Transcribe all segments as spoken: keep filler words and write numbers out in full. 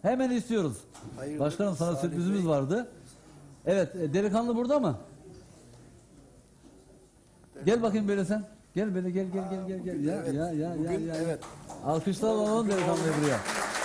Hemen istiyoruz. Hayırdır, Başkanım sana Salih sürprizimiz Bey. vardı. Evet, e, delikanlı burada mı? Gel bakayım böyle sen. Gel böyle gel gel gel gel gel. Ya evet, ya ya ya bugün ya. evet. Alkışlar alalım delikanlıyı buraya.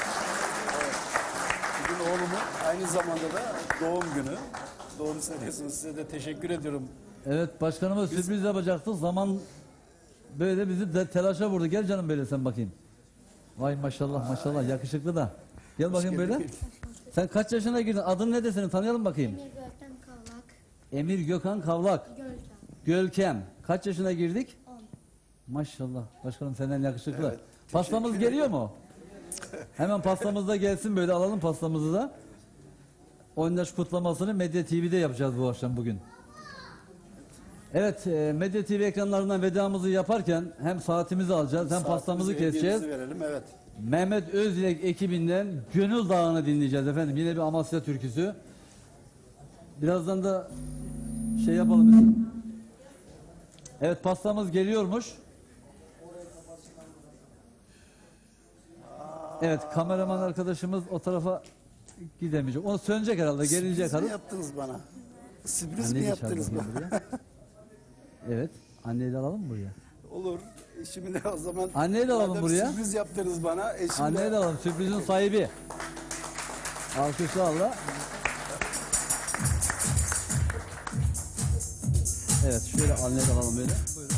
Bugün oğlumun aynı zamanda da doğum günü. Doğru söylüyorsunuz. Size de teşekkür ediyorum. Evet, başkanıma sürpriz yapacaktık. Zaman böyle bizi de telaşa vurdu. Gel canım böyle sen bakayım. Vay maşallah maşallah yakışıklı da. Gel bakayım böyle. geldin. Sen kaç yaşına girdin? Adın ne de senin? Tanıyalım bakayım. Emir Gökten Kavlak, Emir Gökhan Kavlak. Gölkem, Gölkem. Kaç yaşına girdik? on. Maşallah. Başkanım senden yakışıklı. Evet, Pastamız teşekkür geliyor mu? Hemen pastamız da gelsin, böyle alalım pastamızı da. on yaş kutlamasını Medya T V'de yapacağız bu akşam bugün. Evet, e, Medya T V ekranlarından vedamızı yaparken hem saatimizi alacağız hem pastamızı Saatimizi, keseceğiz. hediyemizi verelim, evet. Mehmet Özdilek ekibinden Gönül Dağı'nı dinleyeceğiz efendim. Yine bir Amasya türküsü. Birazdan da şey yapalım mesela. Evet, pastamız geliyormuş. Evet, kameraman arkadaşımız o tarafa gidemeyecek. Onu sönecek herhalde, gelince Sürpriz mi yakarız. yaptınız bana? Sürpriz mi Anneyi de yaptınız çağıralım bana? buraya. Evet, anneyi de alalım mı buraya? Olur. Eşimi de o zaman... Anneyi de alalım madem buraya. Sürpriz yaptınız bana. Eşimi Anneyi de... de alalım, sürprizin sahibi. Alkışlarla. Evet, şöyle anneyi de alalım böyle. Buyurun.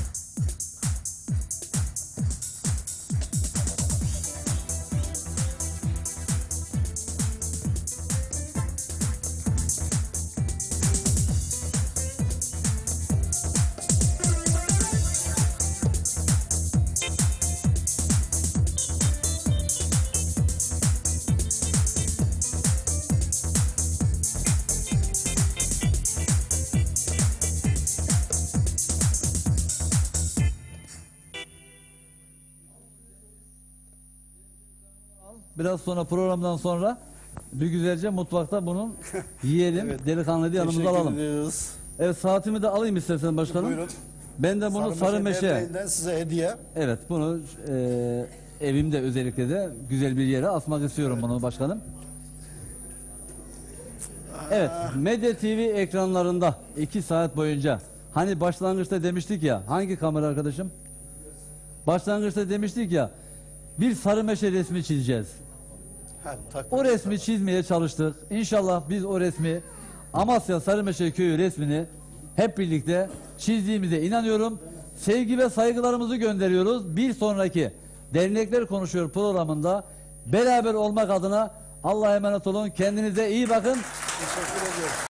Biraz sonra programdan sonra bir güzelce mutfakta bunun yiyelim. Evet. Delikanlıyı da yanımıza Teşekkür alalım. ediyoruz. Evet, saatimi de alayım istersen başkanım. Buyurun. Ben de bunu Sarımeşe. Derneği'nden size hediye. Evet, bunu e, evimde özellikle de güzel bir yere asmak istiyorum bunu başkanım. Evet, Medya T V ekranlarında iki saat boyunca, hani başlangıçta demiştik ya, hangi kamera arkadaşım? Başlangıçta demiştik ya, bir Sarımeşe resmi çizeceğiz. Ha, takdim. O resmi çizmeye çalıştık. İnşallah biz o resmi, Amasya Sarımeşe Köyü resmini hep birlikte çizdiğimize inanıyorum. Sevgi ve saygılarımızı gönderiyoruz. Bir sonraki Dernekler Konuşuyor programında beraber olmak adına Allah'a emanet olun. Kendinize iyi bakın. Teşekkür ediyorum.